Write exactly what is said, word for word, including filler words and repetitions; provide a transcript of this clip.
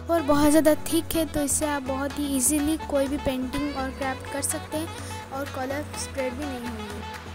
और बहुत ज़्यादा थिक है, तो इससे आप बहुत ही इजीली कोई भी पेंटिंग और क्राफ्ट कर सकते हैं और कलर स्प्रेड भी नहीं होंगे।